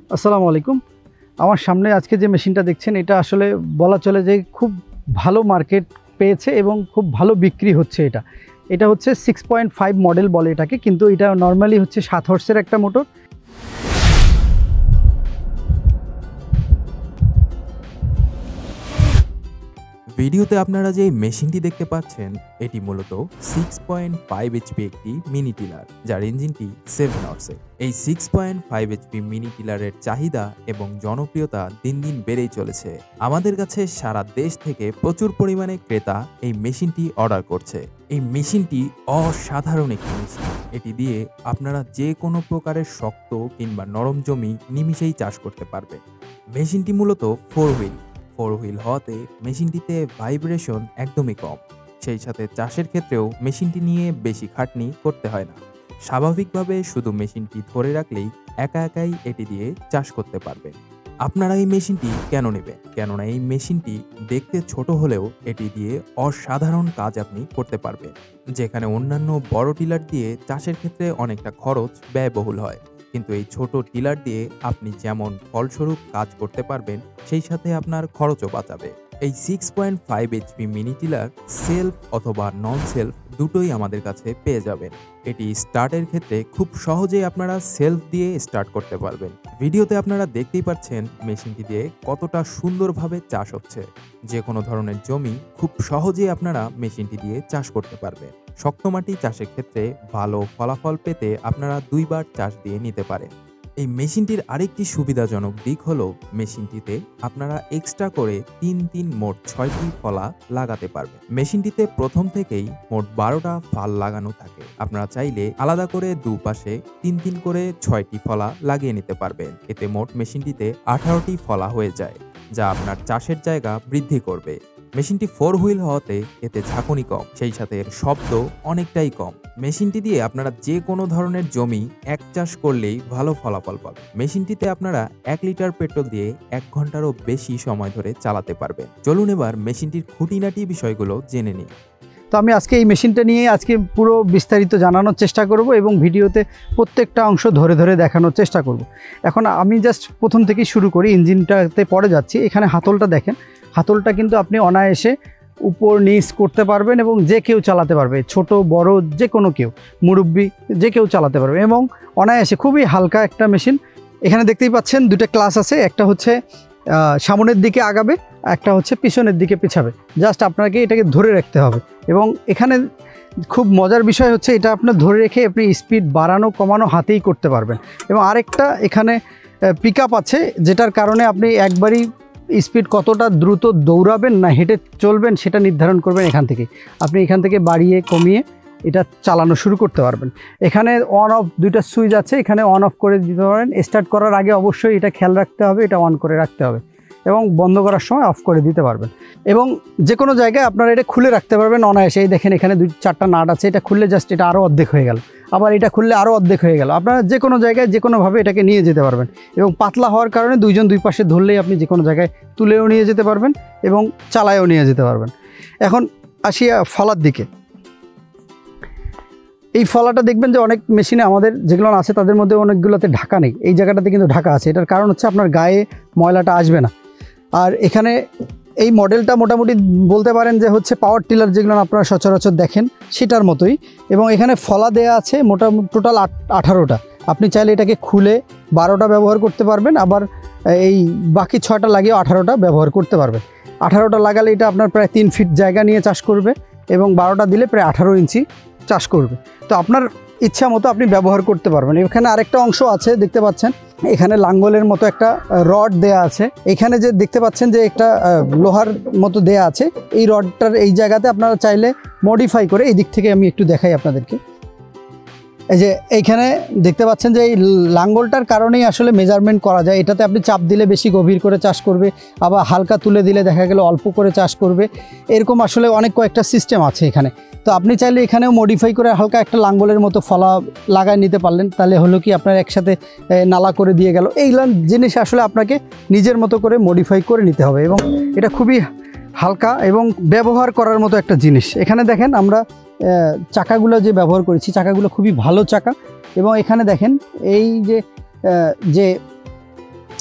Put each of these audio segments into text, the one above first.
আসসালামু আলাইকুম। আমার সামনে আজকে যে মেশিনটা দেখছেন এটা আসলে বলা চলে যে খুব ভালো মার্কেট পেয়েছে এবং খুব ভালো বিক্রি হচ্ছে। এটা হচ্ছে 6.5 মডেল বলে এটাকে, কিন্তু এটা নর্মালি হচ্ছে 7 হর্সের একটা মোটর। ভিডিওতে আপনারা যে মেশিনটি দেখতে পাচ্ছেন এটি মূলত 6.5 এইচপি একটি মিনি টিলার, যার ইঞ্জিনটি 7 হর্সের। এই 6.5 এইচপি মিনি টিলারের চাহিদা এবং জনপ্রিয়তা দিন দিন বেড়েই চলেছে। আমাদের কাছে সারা দেশ থেকে প্রচুর পরিমাণে ক্রেতা এই মেশিনটি অর্ডার করছে। এই মেশিনটি অসাধারণ একটি মেশিন। এটি দিয়ে আপনারা যে কোনো প্রকারের শক্ত কিংবা নরম জমি নিমিষেই চাষ করতে পারবেন। মেশিনটি মূলত 4 হুইল হওয়াতে মেশিনটিতে ভাইব্রেশন একদমই কম। সেই সাথে চাষের ক্ষেত্রেও মেশিনটি নিয়ে বেশি খাটনি করতে হয় না। স্বাভাবিকভাবে শুধু মেশিনটি ধরে রাখলেই একাই এটি দিয়ে চাষ করতে পারবেন। আপনারা এই মেশিনটি কেন নেবেন? কেননা এই মেশিনটি দেখতে ছোট হলেও এটি দিয়ে অসাধারণ কাজ আপনি করতে পারবেন। যেখানে অন্যান্য বড় টিলার দিয়ে চাষের ক্ষেত্রে অনেকটা খরচ ব্যয়বহুল হয়, কিন্তু এই ছোট টিলার দিয়ে আপনি যেমন ফলস্বরূপ কাজ করতে পারবেন, সেই সাথে আপনার খরচও বাঁচাবে। এই 6.5 এইচপি মিনি টিলার সেলফ অথবা নন সেলফ দুটোই আমাদের কাছে পেয়ে যাবেন। এটি স্টার্টের ক্ষেত্রে খুব সহজেই আপনারা সেলফ দিয়ে স্টার্ট করতে পারবেন। ভিডিওতে আপনারা দেখতেই পাচ্ছেন মেশিনটি দিয়ে কতটা সুন্দরভাবে চাষ হচ্ছে। যে কোনো ধরনের জমি খুব সহজেই আপনারা মেশিনটি দিয়ে চাষ করতে পারবেন। শক্ত মাটি চাষের ক্ষেত্রে ভালো ফলাফল পেতে আপনারা 2 বার চাষ দিয়ে নিতে পারেন। এই মেশিনটির আরেকটি সুবিধাজনক দিক হলো মেশিনটিতে আপনারা এক্সট্রা করে 3 মোট 6টি ফলা লাগাতে পারবেন। মেশিনটিতে প্রথম থেকেই মোট 12টা ফাল লাগানো থাকে। আপনারা চাইলে আলাদা করে দুপাশে 3 করে 6টি ফলা লাগিয়ে নিতে পারবেন। এতে মোট মেশিনটিতে 18টি ফলা হয়ে যায়, যা আপনার চাষের জায়গা বৃদ্ধি করবে। মেশিনটি 4 হুইল হওয়াতে এতে ঝাঁকুনি কম, সেই সাথে এর শব্দ অনেকটাই কম। মেশিনটি দিয়ে আপনারা যে কোনো ধরনের জমি এক চাষ করলেই ভালো ফলাফল পাবেন। মেশিনটিতে আপনারা 1 লিটার পেট্রোল দিয়ে 1 ঘন্টারও বেশি সময় ধরে চালাতে পারবেন। চলুন এবার মেশিনটির খুঁটিনাটি বিষয়গুলো জেনে নিই। তো আমি আজকে এই মেশিনটা নিয়ে আজকে পুরো বিস্তারিত জানানোর চেষ্টা করব এবং ভিডিওতে প্রত্যেকটা অংশ ধরে ধরে দেখানোর চেষ্টা করব। এখন আমি জাস্ট প্রথম থেকেই শুরু করি, ইঞ্জিনটাতে পরে যাচ্ছি। এখানে হাতলটা দেখেন, হাতলটা কিন্তু আপনি অনায়াসে উপর নিচ করতে পারবেন এবং যে কেউ চালাতে পারবে, ছোট বড় যে কোনো কেউ, মুরব্বি যে কেউ চালাতে পারবে এবং অনায়াসে খুবই হালকা একটা মেশিন। এখানে দেখতেই পাচ্ছেন 2টা ক্লাস আছে, একটা হচ্ছে সামনের দিকে আগাবে, একটা হচ্ছে পিছনের দিকে পিছাবে। জাস্ট আপনাকে এটাকে ধরে রাখতে হবে এবং এখানে খুব মজার বিষয় হচ্ছে এটা আপনার ধরে রেখে আপনি স্পিড বাড়ানো কমানো হাতেই করতে পারবেন। এবং আরেকটা এখানে পিক আপ আছে, যেটার কারণে আপনি একবারই স্পিড কতটা দ্রুত দৌড়াবেন না হেঁটে চলবেন সেটা নির্ধারণ করবেন এখান থেকে। আপনি এখান থেকে বাড়িয়ে কমিয়ে এটা চালানো শুরু করতে পারবেন। এখানে অন অফ 2টা সুইচ আছে, এখানে অন অফ করে দিতে পারেন। স্টার্ট করার আগে অবশ্যই এটা খেয়াল রাখতে হবে, এটা অন করে রাখতে হবে এবং বন্ধ করার সময় অফ করে দিতে পারবেন। এবং যে কোনো জায়গায় আপনারা এটা খুলে রাখতে পারবেন অনায়াসে। এই দেখেন এখানে 2-4টা নাট আছে, এটা খুললে জাস্ট এটা আরও অর্ধেক হয়ে গেল, আবার এটা খুললে আরও অর্ধেক হয়ে গেল। আপনারা যে কোনো জায়গায় যে কোনোভাবে এটাকে নিয়ে যেতে পারবেন এবং পাতলা হওয়ার কারণে 2জন 2 পাশে ধরলেই আপনি যে কোনো জায়গায় তুলেও নিয়ে যেতে পারবেন এবং চালায়ও নিয়ে যেতে পারবেন। এখন আসি ফলার দিকে। এই ফলাটা দেখবেন যে অনেক মেশিনে আমাদের যেগুলো আছে তাদের মধ্যে অনেকগুলোতে ঢাকা নেই, এই জায়গাটাতে কিন্তু ঢাকা আছে। এটার কারণ হচ্ছে আপনার গায়ে ময়লাটা আসবে না। আর এখানে এই মডেলটা মোটামুটি বলতে পারেন যে হচ্ছে পাওয়ার টিলার যেগুলো আপনারা সচরাচর দেখেন সেটার মতোই। এবং এখানে ফলা দেয়া আছে মোটামুটি টোটাল 18টা। আপনি চাইলে এটাকে খুলে 12টা ব্যবহার করতে পারবেন, আবার এই বাকি 6টা লাগিয়ে 18টা ব্যবহার করতে পারবেন। 18টা লাগালে এটা আপনার প্রায় 3 ফিট জায়গা নিয়ে চাষ করবে এবং 12টা দিলে প্রায় 18 ইঞ্চি চাষ করবে। তো আপনার ইচ্ছা মতো আপনি ব্যবহার করতে পারবেন। এখানে আরেকটা অংশ আছে দেখতে পাচ্ছেন, এখানে লাঙ্গলের মতো একটা রড দেয়া আছে। এখানে যে দেখতে পাচ্ছেন যে একটা লোহার মতো দেয়া আছে, এই রডটার এই জায়গাতে আপনারা চাইলে মডিফাই করে, এই দিক থেকে আমি একটু দেখাই আপনাদেরকে। এই যে এইখানে দেখতে পাচ্ছেন যে এই লাঙ্গলটার কারণেই আসলে মেজারমেন্ট করা যায়। এটাতে আপনি চাপ দিলে বেশি গভীর করে চাষ করবে, আবার হালকা তুলে দিলে দেখা গেল অল্প করে চাষ করবে। এরকম আসলে অনেক কয়েকটা সিস্টেম আছে এখানে। তো আপনি চাইলে এখানেও মডিফাই করে হালকা একটা লাঙ্গলের মতো ফলা লাগায় নিতে পারলেন, তাহলে হলো কি আপনার একসাথে নালা করে দিয়ে গেল। এইগুলো জিনিস আসলে আপনাকে নিজের মতো করে মডিফাই করে নিতে হবে এবং এটা খুবই হালকা এবং ব্যবহার করার মতো একটা জিনিস। এখানে দেখেন আমরা চাকাগুলো যে ব্যবহার করেছি, চাকাগুলো খুবই ভালো চাকা। এবং এখানে দেখেন এই যে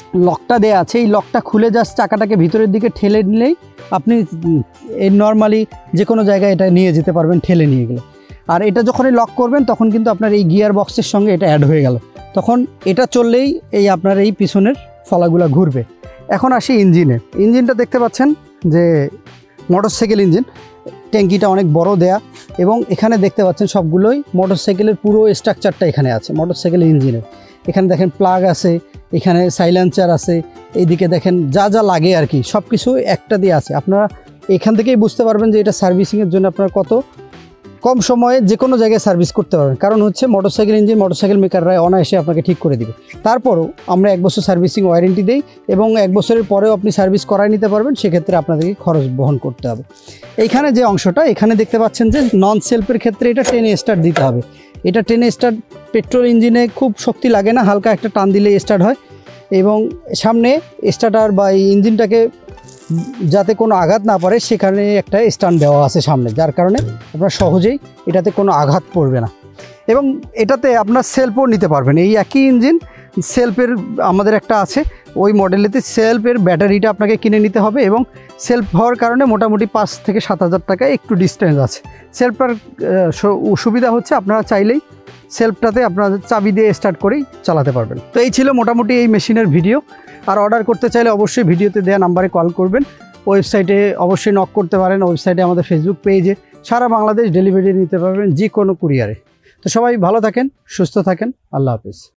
লকটা দেয়া আছে, এই লকটা খুলে জাস্ট চাকাটাকে ভিতরের দিকে ঠেলে নিলেই আপনি নর্মালি যে কোনো জায়গায় এটা নিয়ে যেতে পারবেন ঠেলে নিয়ে গেলে। আর এটা যখনই লক করবেন তখন কিন্তু আপনার এই গিয়ার বক্সের সঙ্গে এটা অ্যাড হয়ে গেল, তখন এটা চললেই এই আপনার এই পিছনের ফলাগুলো ঘুরবে। এখন আসি ইঞ্জিনটা দেখতে পাচ্ছেন যে মোটরসাইকেল ইঞ্জিন, ট্যাঙ্কিটা অনেক বড় দেয়া এবং এখানে দেখতে পাচ্ছেন সবগুলোই মোটরসাইকেলের পুরো স্ট্রাকচারটা এখানে আছে মোটরসাইকেল ইঞ্জিনের। এখানে দেখেন প্লাগ আছে, এখানে সাইলেন্সার আছে, এইদিকে দেখেন যা যা লাগে আর কি সব কিছু একটা দিয়ে আছে। আপনারা এখান থেকেই বুঝতে পারবেন যে এটা সার্ভিসিংয়ের জন্য আপনারা কত কম সময়ে যে কোনো জায়গায় সার্ভিস করতে পারবেন, কারণ হচ্ছে মোটরসাইকেল ইঞ্জিন মোটরসাইকেল মেকাররা অনায়াসে আপনাকে ঠিক করে দিবে। তারপরও আমরা 1 বছর সার্ভিসিং ওয়ারেন্টি দেই এবং 1 বছরের পরেও আপনি সার্ভিস করায় নিতে পারবেন, সেক্ষেত্রে আপনাদেরকে খরচ বহন করতে হবে। এইখানে যে অংশটা এখানে দেখতে পাচ্ছেন যে নন সেলফের ক্ষেত্রে এটা টেনে স্টার্ট দিতে হবে। এটা টেনে স্টার্ট পেট্রোল ইঞ্জিনে খুব শক্তি লাগে না, হালকা একটা টান দিলে স্টার্ট হয় এবং সামনে স্টার্টার বা এই ইঞ্জিনটাকে যাতে কোনো আঘাত না পড়ে সেখানে একটা স্ট্যান্ড দেওয়া আছে সামনে, যার কারণে আপনার সহজেই এটাতে কোনো আঘাত পড়বে না। এবং এটাতে আপনার সেলফও নিতে পারবেন, এই একই ইঞ্জিন সেলফের আমাদের একটা আছে, ওই মডেলেতে সেলফের ব্যাটারিটা আপনাকে কিনে নিতে হবে এবং সেলফ হওয়ার কারণে মোটামুটি 5 থেকে 7,000 টাকা একটু ডিস্টেন্স আছে। সেলফটার সুবিধা হচ্ছে আপনারা চাইলেই সেলফটাতে আপনারা চাবি দিয়ে স্টার্ট করেই চালাতে পারবেন। তো এই ছিল মোটামুটি এই মেশিনের ভিডিও। আর অর্ডার করতে চাইলে অবশ্যই ভিডিওতে দেওয়া নাম্বারে কল করবেন, ওয়েবসাইটে অবশ্যই নক করতে পারেন, ওয়েবসাইটে আমাদের ফেসবুক পেজে সারা বাংলাদেশ ডেলিভারি নিতে পারবেন যে কোনো কুরিয়ারে। তো সবাই ভালো থাকেন, সুস্থ থাকেন, আল্লাহ হাফেজ।